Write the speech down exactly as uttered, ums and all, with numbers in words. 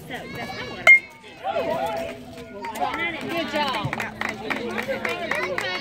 So that's kind of what I want to do. Well, why not? Good job.